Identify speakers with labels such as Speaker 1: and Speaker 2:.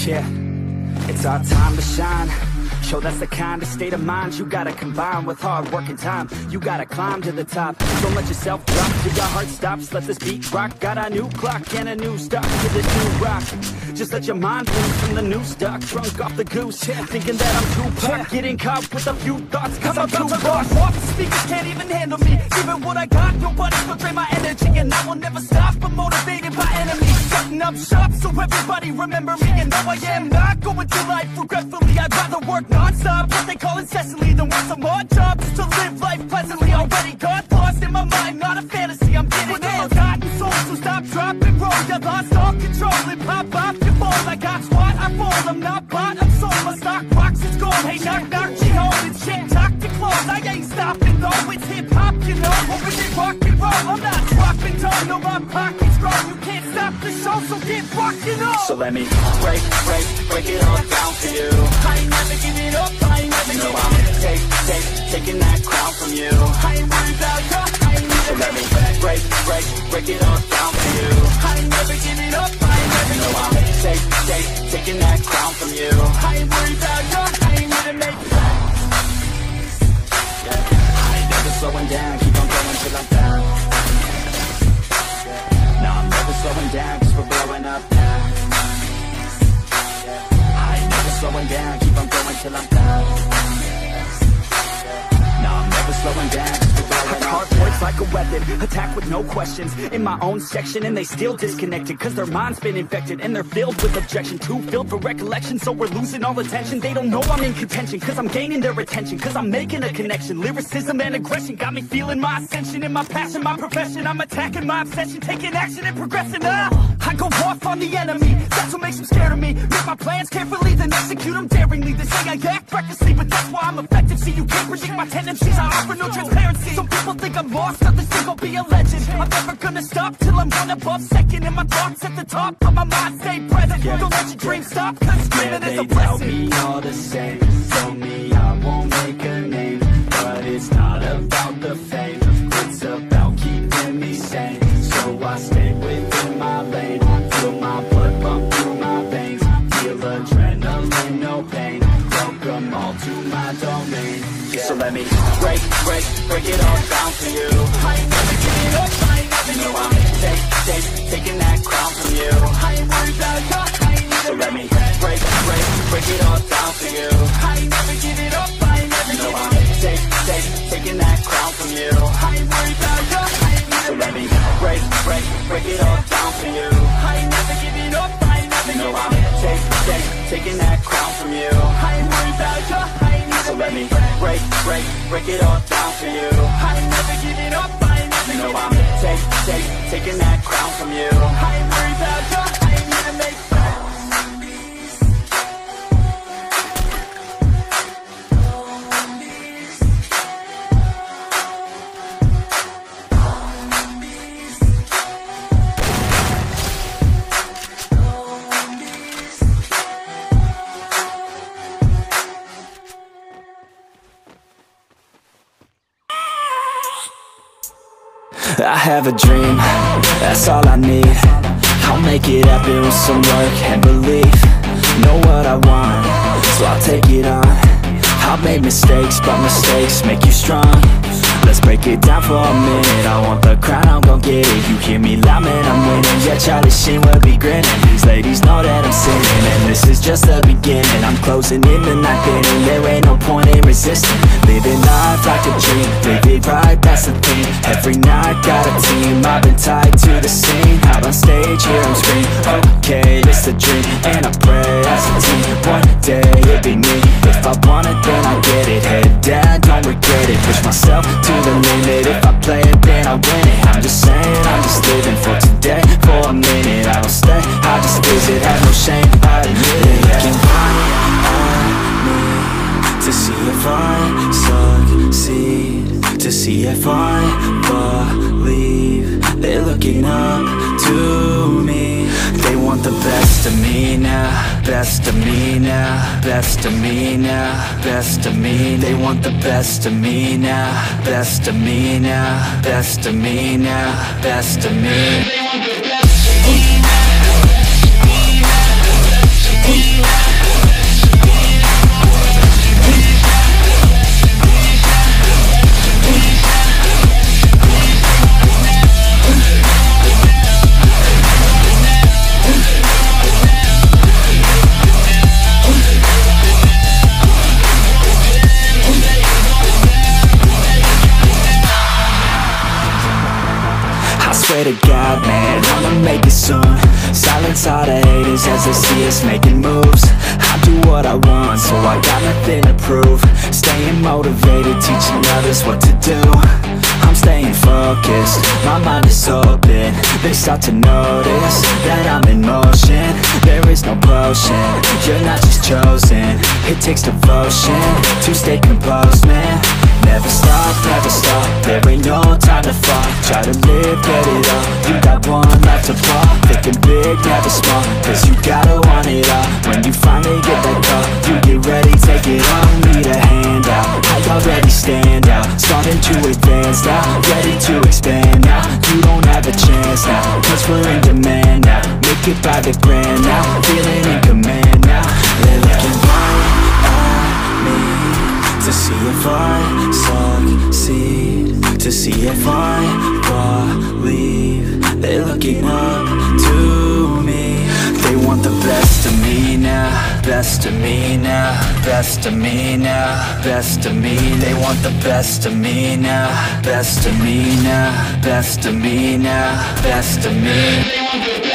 Speaker 1: Yeah, it's our time to shine. Show that's the kind of state of mind you gotta combine with hard work and time. You gotta climb to the top. Don't let yourself drop till your heart stops. Let this beat rock. Got a new clock and a new start to this new rock. Just let your mind loose from the new stock. Drunk off the goose, yeah, thinking that I'm Tupac, yeah. Getting caught with a few thoughts, cause I'm too lost. Off the speakers can't even handle me. Even what I got, nobody's gonna drain my energy. And I will never stop, but motivated by enemies. Setting up shop so everybody remember me. And no, I am not going through life regretfully. I'd rather work non-stop, what they call incessantly, than work some odd job just to live life pleasantly. Already got lost in my mind, not a fantasy. I'm getting it. Forgotten souls, so stop, drop, and roll. You lost all control and pop off your ball. I got squat, I fall, I'm not bought, I'm sold. My stock rocks, it's gold. Hey, knock, knock, she holding shit, talk to close. I ain't stopping though, it's hip-hop, you know. Over it, rock and roll, I'm not dropping tone. No, my pocket's grown, you can't stop the show, so get rockin' on. So let me break it all down for you. I ain't never giving up, I ain't never giving up. I'm taking that crown from you. I ain't worried about you, I ain't never. So let me break it all down for you. I ain't never giving up, I ain't never giving up. I'm taking that crown from you. I ain't worried about you, I ain't never make it. I ain't never slowing down, keep on going till I'm down. No, I'm never slowing down, cause we're blowing up now. I ain't never slowing down, keep on going till I'm down. No, I'm never slowing down, cause we're blowing up. Hard words like a weapon, attack with no questions. In my own section and they still disconnected, cause their mind's been infected and they're filled with objection. Too filled for recollection, so we're losing all attention. They don't know I'm in contention, cause I'm gaining their attention, cause I'm making a connection. Lyricism and aggression got me feeling my ascension. In my passion, my profession, I'm attacking my obsession, taking action and progressing. I go off on the enemy, that's what makes them scared of me. Make my plans carefully, then execute them daringly. They say I act recklessly, but that's why I'm effective. See, you can't predict my tendencies, I offer no transparency. Some people think I'm lost, others think I'll be a legend. I'm never gonna stop till I'm one above second. And my thoughts at the top, but my mind stay present. Don't let your dreams stop, cause screaming is a blessing. They tell me all the same, tell me I won't make a name. But it's not about the fame, it's about keeping me sane. So I stay within my lane, feel my blood pump through my veins. Feel adrenaline, no pain, welcome all to my domain. So let me break it all down for you. I ain't never giving up, I ain't never giving up. I'm taking that crown from you. I ain't worried about you, I ain't never. So let me break it all down for you. I ain't never giving up, I ain't never giving up. I'm taking that crown from you. I ain't worried about you, I ain't never. So let me break it all down for you. I ain't never giving up, I ain't never giving up. I'm taking that crown from you. I ain't worried about you, I ain't never. So let me break it all down for you. I ain't never giving up, I ain't never giving up. I'm taking that crown from you. I ain't worried about you, I ain't never make
Speaker 2: I have a dream, that's all I need. I'll make it happen with some work and belief. Know what I want, so I'll take it on. I've made mistakes, but mistakes make you strong. Let's break it down for a minute. I want the crown, I'm gon' get it. You hear me loud, man, I'm winning. Yeah, Charlie Sheen will be grinning. These ladies know that I'm sinning, and this is just the beginning. I'm closing in the night inning. There ain't no point in resisting. Living life like a dream, live it right, that's the thing. Every night got a team, I've been tied to the scene. Out on stage, here I'm screaming, okay, it's a dream. And I pray as a team, one day it'll be me. If I want it, then I get it. Head down, don't regret it. Push myself to the limit. If I play it, then I win it. I'm just saying, I'm just living for today. For a minute, I don't stay, I just visit. Have no shame, I admit it. They can count on me to see if I succeed, to see if I believe. They're looking up to me. They want the best of me now, best of me now, best of me now, best of me. They want the best of me now, best of me now, best of me now, best of me. They want the best of me now, best of me now, best of me. silence all the haters as they see us making moves. I do what I want, so I got nothing to prove. Staying motivated, teaching others what to do. I'm staying focused, my mind is open. They start to notice that I'm in motion. There is no potion, you're not just chosen. It takes devotion to stay composed, man. Never stop, there ain't no time to fall. Try to live, get it all, you got one life to fall. Thinking big, never small, cause you gotta want it all. When you finally get that call, you get ready, take it on. Need a hand out, I already stand out. Starting to advance now, ready to expand now. You don't have a chance now, cause we're in demand now. Make it by the grand now, feeling in command now. They're looking right at me to see if I succeed, to see if I believe. They're looking up to me. They want the best of me now, best of me now, best of me now, best of me. They want the best of me now, best of me now, best of me now, best of me.